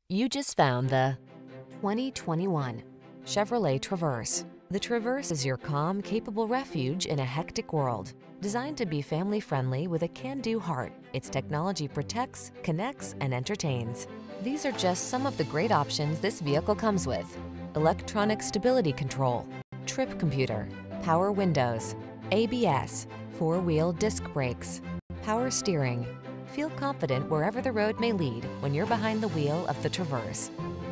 You just found the 2021 Chevrolet Traverse. The Traverse is your calm, capable refuge in a hectic world. Designed to be family-friendly with a can-do heart, its technology protects, connects, and entertains. These are just some of the great options this vehicle comes with: electronic stability control, trip computer, power windows, ABS, four-wheel disc brakes, power steering. Feel confident wherever the road may lead when you're behind the wheel of the Traverse.